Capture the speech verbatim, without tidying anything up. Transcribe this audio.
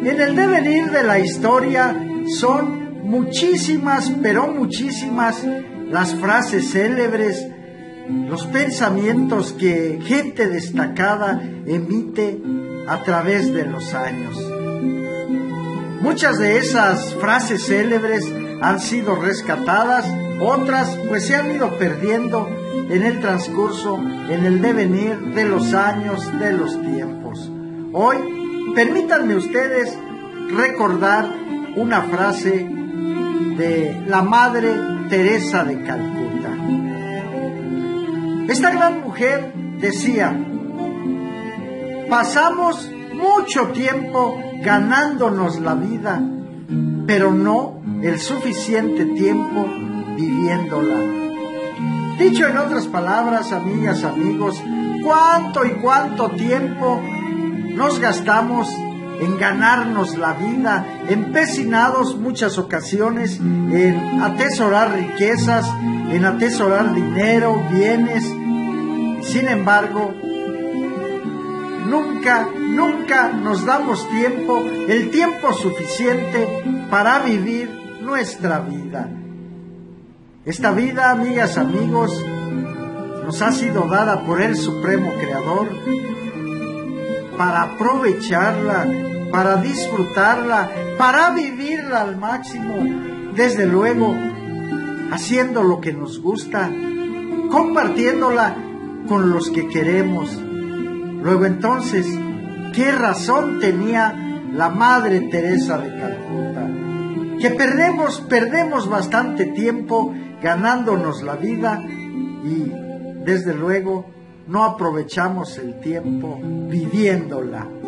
En el devenir de la historia son muchísimas, pero muchísimas las frases célebres, los pensamientos que gente destacada emite a través de los años. Muchas de esas frases célebres han sido rescatadas, otras pues se han ido perdiendo en el transcurso, en el devenir de los años, de los tiempos. Hoy, permítanme ustedes recordar una frase de la Madre Teresa de Calcuta. Esta gran mujer decía: pasamos mucho tiempo ganándonos la vida, pero no el suficiente tiempo viviéndola. Dicho en otras palabras, amigas, amigos, cuánto y cuánto tiempo nos gastamos en ganarnos la vida, empecinados muchas ocasiones en atesorar riquezas, en atesorar dinero, bienes. Sin embargo, nunca, nunca nos damos tiempo, el tiempo suficiente para vivir nuestra vida. Esta vida, amigas, amigos, nos ha sido dada por el Supremo Creador para aprovecharla, para disfrutarla, para vivirla al máximo, desde luego, haciendo lo que nos gusta, compartiéndola con los que queremos. Luego entonces, ¿qué razón tenía la Madre Teresa de Calcuta? Que perdemos, perdemos bastante tiempo ganándonos la vida y, desde luego, no aprovechamos el tiempo viviéndola.